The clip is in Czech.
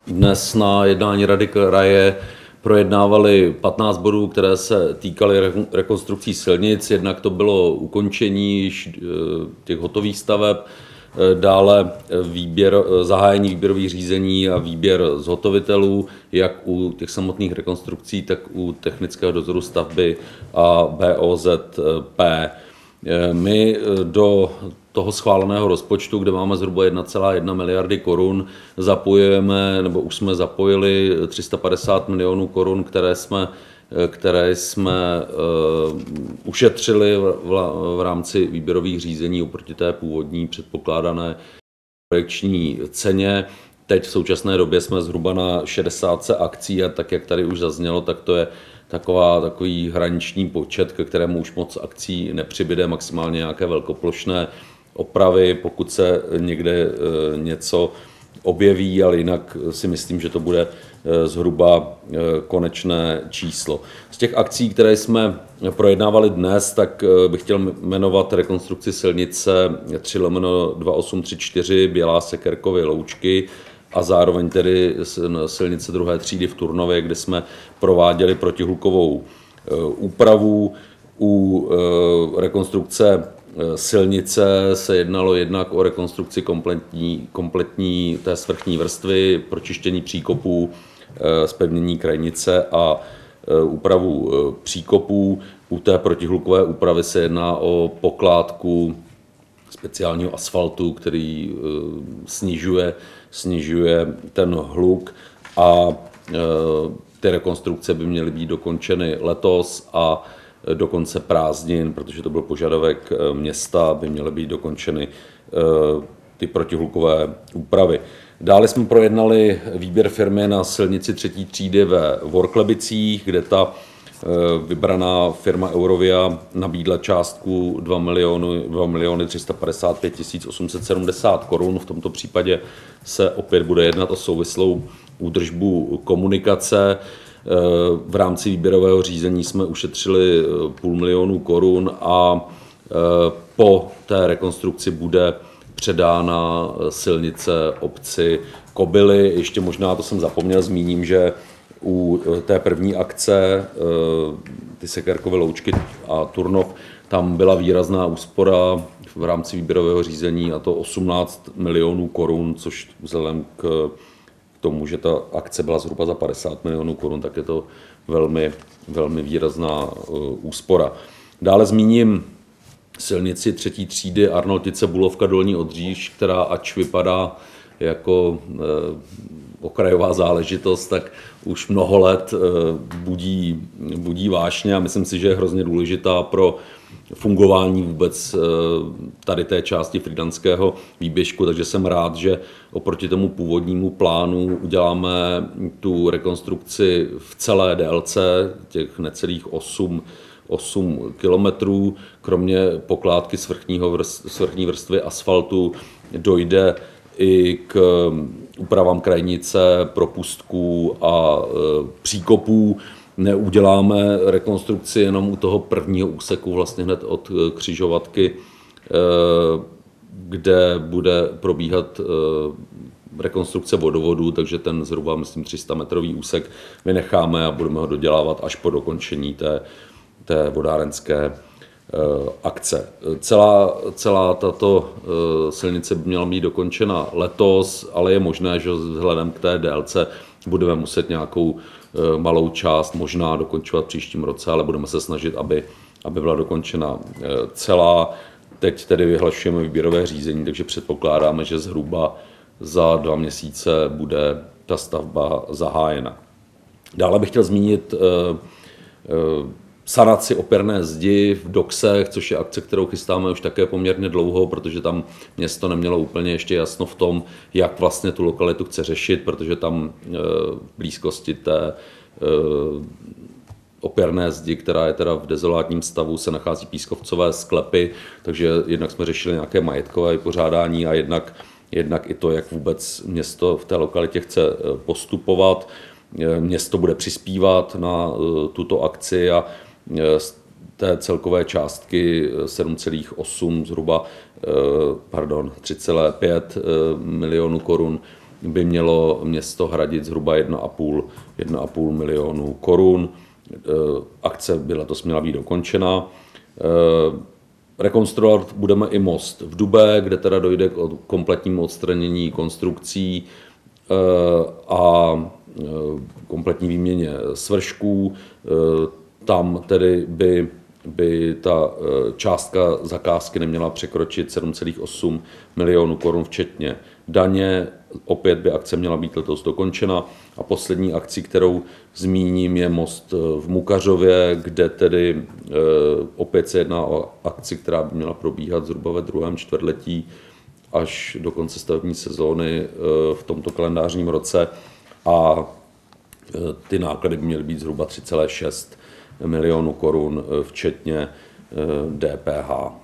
Dnes na jednání Rady kraje projednávali 15 bodů, které se týkaly rekonstrukcí silnic. Jednak to bylo ukončení těch hotových staveb, dále zahájení výběrových řízení a výběr zhotovitelů, jak u těch samotných rekonstrukcí, tak u technického dozoru stavby a BOZP. My do toho schváleného rozpočtu, kde máme zhruba 1,1 miliardy korun, zapojujeme, nebo už jsme zapojili 350 milionů korun, které jsme ušetřili v rámci výběrových řízení oproti té původní předpokládané projekční ceně. Teď v současné době jsme zhruba na 60 akcí a tak, jak tady už zaznělo, tak to je takový hraniční počet, ke kterému už moc akcí nepřibyde, maximálně nějaké velkoplošné opravy, pokud se někde něco objeví, ale jinak si myslím, že to bude zhruba konečné číslo. Z těch akcí, které jsme projednávali dnes, tak bych chtěl jmenovat rekonstrukci silnice 3/2834 Bělá Sekerkovy Loučky a zároveň tedy silnice druhé třídy v Turnově, kde jsme prováděli protihlukovou úpravu. U rekonstrukce silnice se jednalo jednak o rekonstrukci kompletní té svrchní vrstvy, pročištění příkopů, zpevnění krajnice a úpravu příkopů. U té protihlukové úpravy se jedná o pokládku speciálního asfaltu, který snižuje ten hluk, a ty rekonstrukce by měly být dokončeny letos a do konce prázdnin, protože to byl požadavek města, by měly být dokončeny ty protihlukové úpravy. Dále jsme projednali výběr firmy na silnici třetí třídy ve Vorklebicích, kde ta vybraná firma Eurovia nabídla částku 2 355 870 korun. V tomto případě se opět bude jednat o souvislou údržbu komunikace. V rámci výběrového řízení jsme ušetřili 500 000 korun a po té rekonstrukci bude předána silnice obci Kobily. Ještě možná, to jsem zapomněl, zmíním, že u té první akce, ty Sekerkovy Loučky a Turnov, tam byla výrazná úspora v rámci výběrového řízení, a to 18 milionů korun, což vzhledem k tomu, že ta akce byla zhruba za 50 milionů korun, tak je to velmi, velmi výrazná úspora. Dále zmíním silnici třetí třídy Arnoltice Bulovka Dolní Odříž, která ač vypadá jako okrajová záležitost, tak už mnoho let budí vášně a myslím si, že je hrozně důležitá pro fungování vůbec tady té části frýdlantského výběžku, takže jsem rád, že oproti tomu původnímu plánu uděláme tu rekonstrukci v celé délce, těch necelých 8 kilometrů. Kromě pokládky svrchní vrstvy asfaltu dojde i k úpravám krajnice, propustků a příkopů. Neuděláme rekonstrukci jenom u toho prvního úseku, vlastně hned od křižovatky, kde bude probíhat rekonstrukce vodovodu, takže ten zhruba, myslím, 300 metrový úsek vynecháme a budeme ho dodělávat až po dokončení té vodárenské akce. Celá tato silnice by měla být dokončena letos, ale je možné, že vzhledem k té délce budeme muset nějakou malou část možná dokončovat v příštím roce, ale budeme se snažit, aby byla dokončena celá. Teď tedy vyhlašujeme výběrové řízení, takže předpokládáme, že zhruba za 2 měsíce bude ta stavba zahájena. Dále bych chtěl zmínit sanaci opěrné zdi v Doksech, což je akce, kterou chystáme už také poměrně dlouho, protože tam město nemělo úplně ještě jasno v tom, jak vlastně tu lokalitu chce řešit, protože tam v blízkosti té opěrné zdi, která je teda v dezolátním stavu, se nachází pískovcové sklepy, takže jednak jsme řešili nějaké majetkové vypořádání a jednak i to, jak vůbec město v té lokalitě chce postupovat. Město bude přispívat na tuto akci a z té celkové částky 3,5 milionů korun by mělo město hradit zhruba 1,5 milionu korun. Akce by letos měla být dokončena. Rekonstruovat budeme i most v Dubé, kde teda dojde k kompletnímu odstranění konstrukcí a kompletní výměně svršků. Tam tedy by ta částka zakázky neměla překročit 7,8 milionů korun včetně daně. Opět by akce měla být letos dokončena. A poslední akcí, kterou zmíním, je most v Mukařově, kde tedy opět se jedná o akci, která by měla probíhat zhruba ve druhém čtvrtletí až do konce stavební sezóny v tomto kalendářním roce. A ty náklady by měly být zhruba 3,6 milionů korun včetně DPH.